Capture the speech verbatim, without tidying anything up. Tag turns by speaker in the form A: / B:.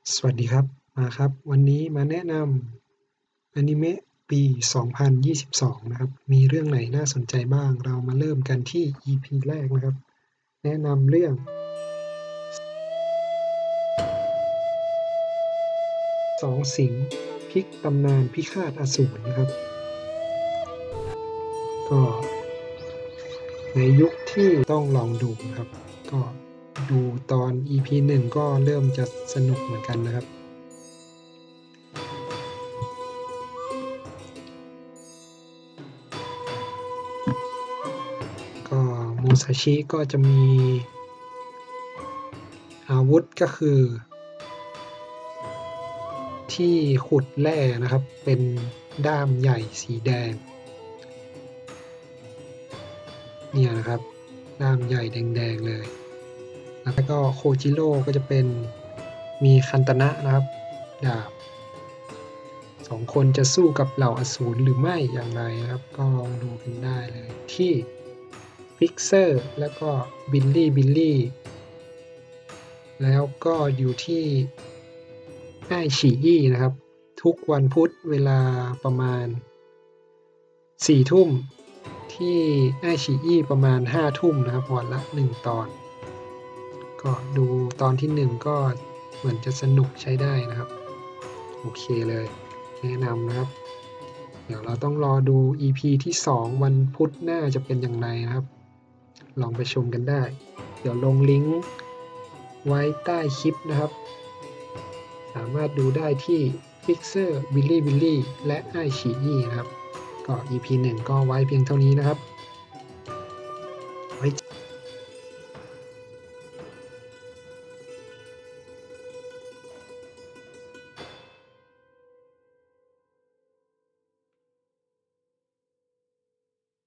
A: สวัสดีครับมาครับวันนี้มาแนะนำอนิเมะปีสองพันยี่สิบสองนะครับมีเรื่องไหนน่าสนใจบ้างเรามาเริ่มกันที่ อี พี แรกนะครับแนะนำเรื่องสองสิงห์พลิกตำนานพิฆาตอสูรนะครับก็ในยุคที่ต้องลองดูนะครับก็ดูตอน อี พี หนึ่งก็เริ่มจะสนุกเหมือนกันนะครับก็มูซาชิก็จะมีอาวุธก็คือที่ขุดแร่นะครับเป็นด้ามใหญ่สีแดงเนี่ยนะครับด้ามใหญ่แดงๆเลยแล้วก็โคจิโร่ก็จะเป็นมีคันตนะนะครับดาบสองคนจะสู้กับเหล่าอสูรหรือไม่อย่างไรนะครับก็ลองดูกันได้เลยที่ฟิกเซอร์แล้วก็บิลลี่บิลลี่แล้วก็อยู่ที่ไอ้ฉีอี้นะครับทุกวันพุธเวลาประมาณสี่ทุ่มที่ไอ้ฉีอี้ประมาณห้าทุ่มนะครับวันละหนึ่งตอนก็ดูตอนที่หนึ่งก็เหมือนจะสนุกใช้ได้นะครับโอเคเลยแนะนำนะครับเดี๋ยวเราต้องรอดู อี พี ที่สองวันพุธหน้าจะเป็นอย่างไรนะครับลองไปชมกันได้เดี๋ยวลงลิงก์ไว้ใต้คลิปนะครับสามารถดูได้ที่ Fixer Bilibili และไอฉีอี้นะครับก็ อี พี หนึ่งก็ไว้เพียงเท่านี้นะครับไว้